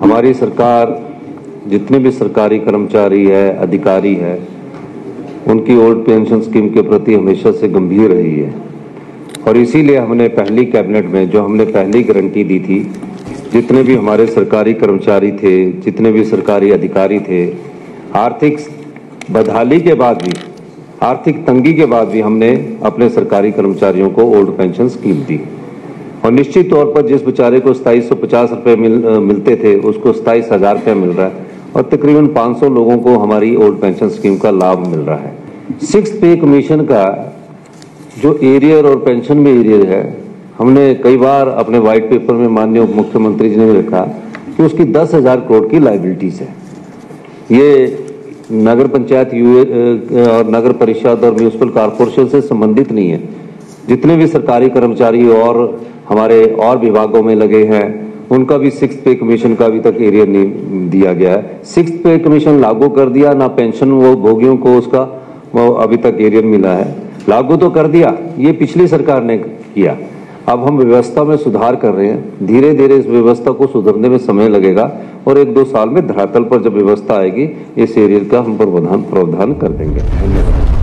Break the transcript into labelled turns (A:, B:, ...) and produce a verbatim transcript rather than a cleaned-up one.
A: हमारी सरकार जितने भी सरकारी कर्मचारी है, अधिकारी है, उनकी ओल्ड पेंशन स्कीम के प्रति हमेशा से गंभीर रही है और इसीलिए हमने पहली कैबिनेट में जो हमने पहली गारंटी दी थी, जितने भी हमारे सरकारी कर्मचारी थे, जितने भी सरकारी अधिकारी थे, आर्थिक बदहाली के बाद भी, आर्थिक तंगी के बाद भी हमने अपने सरकारी कर्मचारियों को ओल्ड पेंशन स्कीम दी और निश्चित तौर पर जिस बेचारे को सताईस सौ पचास रुपये मिल, मिलते थे उसको सताईस हजार रुपये मिल रहा है और तकरीबन पाँच सौ लोगों को हमारी ओल्ड पेंशन स्कीम का लाभ मिल रहा है। सिक्स पे कमीशन का जो एरियर और पेंशन में एरियर है, हमने कई बार अपने व्हाइट पेपर में माननीय उप मुख्यमंत्री जी ने भी लिखा कि उसकी दस हजार करोड़ की लाइबिलिटीज है। ये नगर पंचायत यू और नगर परिषद और म्यूनिसिपल कॉरपोरेशन से संबंधित नहीं है। जितने भी सरकारी कर्मचारी और हमारे और विभागों में लगे हैं, उनका भी सिक्स पे कमीशन का अभी तक एरियर नहीं दिया गया है। सिक्स पे कमीशन लागू कर दिया, ना पेंशन वो भोगियों को उसका वो अभी तक एरियर मिला है। लागू तो कर दिया, ये पिछली सरकार ने किया। अब हम व्यवस्था में सुधार कर रहे हैं, धीरे धीरे इस व्यवस्था को सुधरने में समय लगेगा और एक दो साल में धरातल पर जब व्यवस्था आएगी, इस एरियर का हम प्रावधान प्रावधान कर देंगे। धन्यवाद।